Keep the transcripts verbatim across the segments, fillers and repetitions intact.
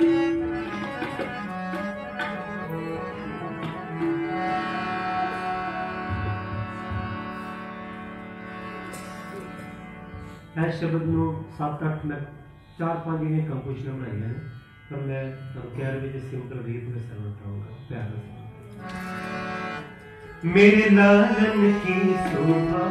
इस शब्द में सत्त अठ मैं चार पांच इन्हें कंपोजिशन बनाई हैं, पर मैं कह रही हूँ सिंपल रीत में सुनना चाहूँगा प्यार से। मेरे लालन की शोभा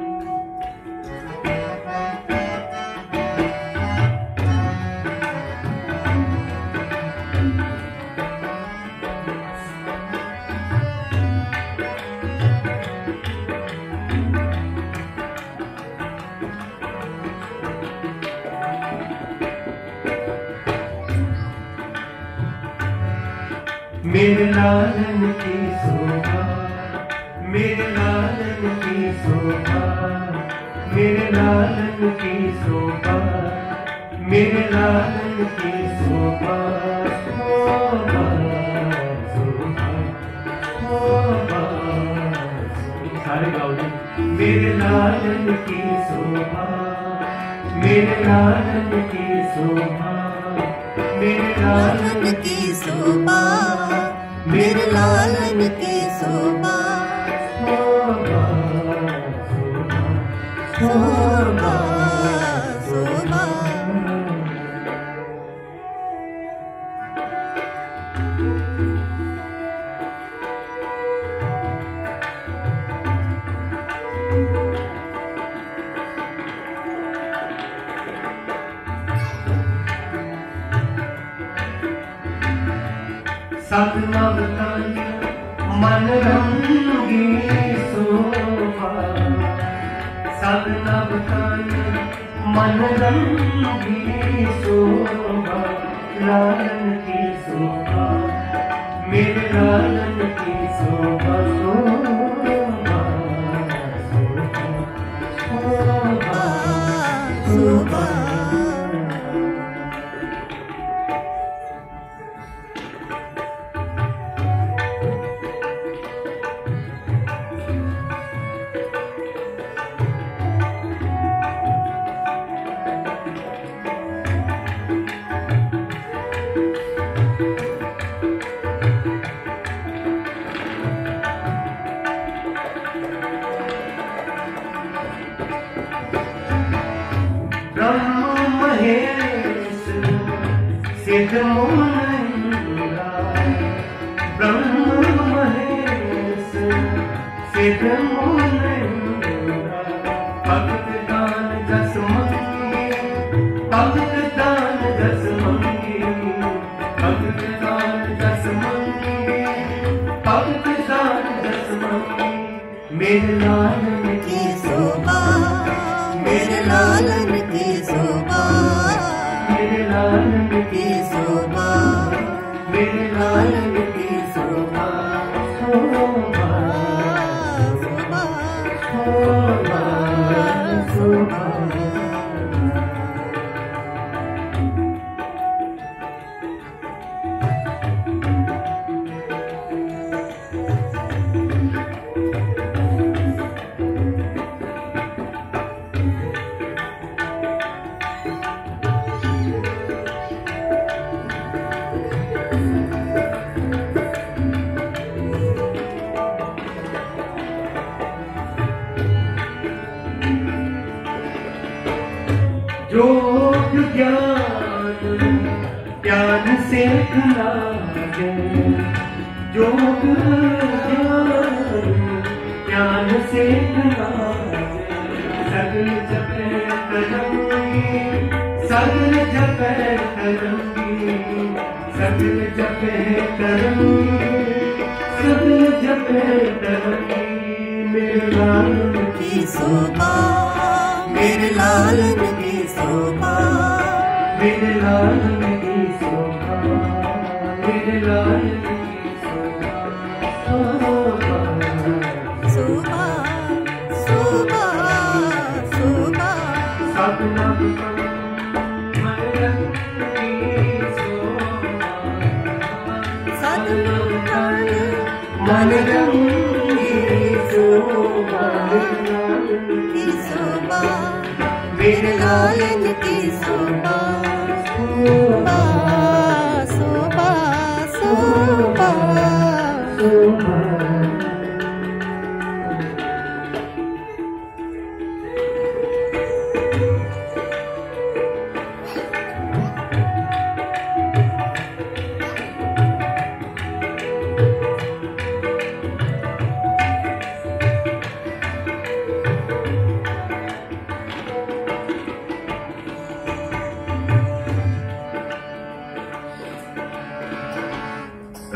मेरे लालन की शोभा, मेरे लालन की शोभा, मेरे लालन की शोभा, मेरे लालन की शोभा, शोभा शोभा शोभा, सारे गाओ जी। मेरे लालन की शोभा, मेरे लालन की शोभा, मेरे लालन की शोभा, मेरे लालन की शोभा, शोभा शोभा शोभा। सतना बताया मन रंगी शोभा, सतना बताया मन रंगी शोभा, लालन की शोभा, मेरे लालन की शोभा, शोभा शोभा शोभा। सिद्ध मोहनरा ब्रह्म महेश, सिद्ध मोहनरा, भगत दान जस मंगे, भगत दान जस मंगे, भगत दान जस मंगे, भगत दान जस मंगे। मेरे लालन की शोभा, मेरे लालन की शोभा, मेरे लालन की शोभा, मेरे लालन की शोभा, शोभा शोभा शोभा शोभा। योग ज्ञान ज्ञान से लागे, योग ज्ञान ज्ञान से लागे, सगल जपे करंगी, सगल जपे करंगी, सगल जपे करंगी, सगल जपे करंगी। मेरे लालन की शोभा, मेरे लालन की शोभा, मेरे लालन की शोभा, मेरे लालन की शोभा, शोभा शोभा शोभा। सतना मन रंगी शोभा, सतना मन रंगी शोभा, मेरे लालन की शोभा, शोभा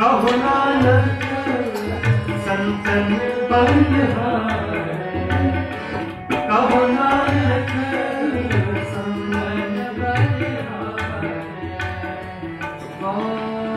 कहो नानक संतन बलिहार, कहो नानक संतन बलिहार, कहो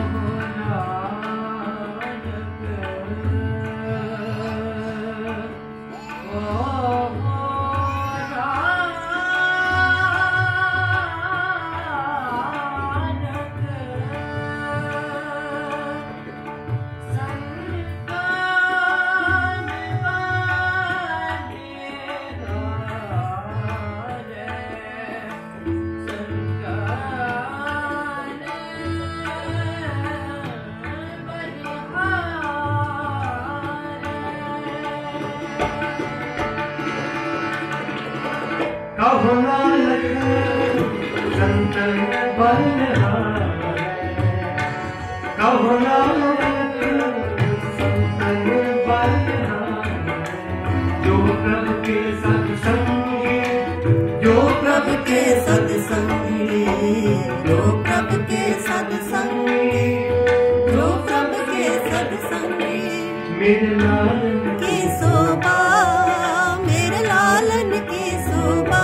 कहो नानक संतन बलिहार, कहो नानक संतन बलिहार, जो प्रभु के सत्संगी, जो प्रभु के सत्संगी, जो प्रभु के सत्संगी, जो प्रभु के सत्संगी, मेरे लालन की शोभा, मेरे लालन की शोभा,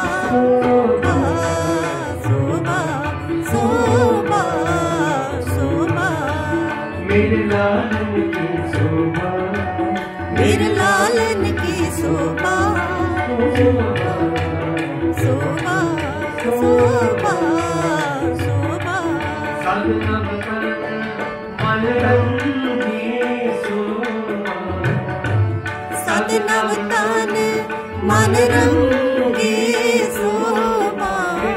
शोभा शोभा शोभा, मेरे लालन की शोभा, मेरे लालन की शोभा, शोभा शोभा शोभा, सदनव तन मन रंगी शोभा, सदनव तन मन रंगी शोभा,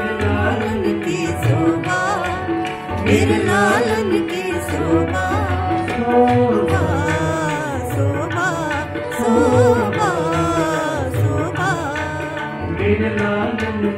मेरे लालन की शोभा, शोभा शोभा शोभा शोभा, मेरे लालन